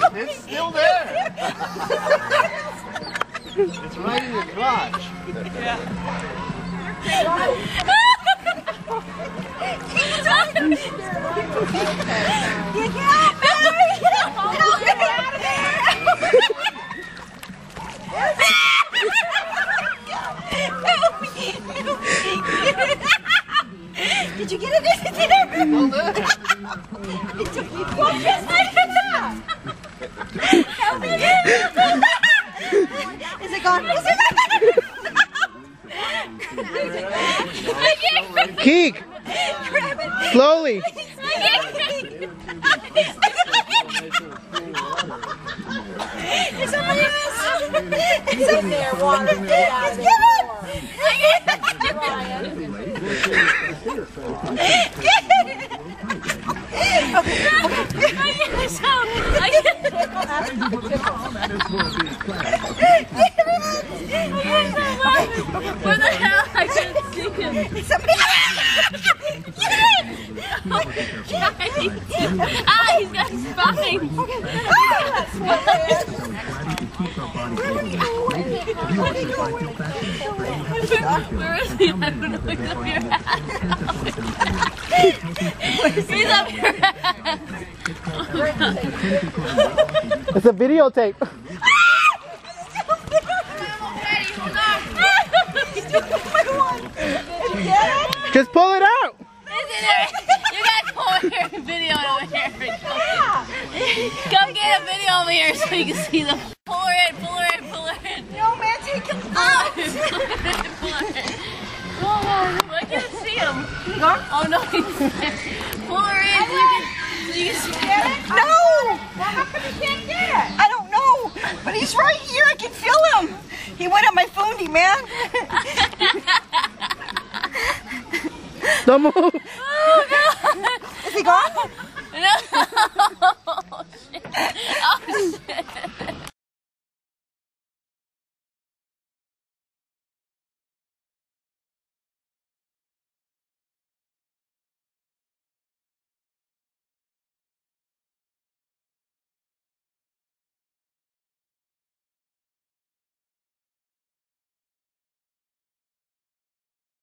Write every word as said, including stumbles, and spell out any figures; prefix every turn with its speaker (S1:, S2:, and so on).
S1: It's still there. It's right in your crotch.
S2: Yeah.
S3: You can't, Mary! Help me out of there! Did you get it in there?
S1: Hold it.
S3: Well, just like that. Help me. Is it gone? Is it gone?
S4: Keek! Slowly!
S3: Is somebody else? It's in there, water. It's good!
S2: Where the hell? I can't see him. Ah, he's got spines. Where is he? I don't know. He's up your ass. He's up your ass.
S4: It's a videotape. Just pull it out.
S2: You guys pull your video over here. Come get a video over here so you can see them. Pull her in, pull her in, pull her in.
S3: No, man, take him out.
S2: Pull her in. I can't see him. Oh no, he's there. Pull her in so you can, so you can see him.
S3: No! Well, how come you can't get it? I don't know, but he's right here. I can feel him. He went up my phony, man.
S4: Don't move.
S2: Oh god.
S3: Is he gone?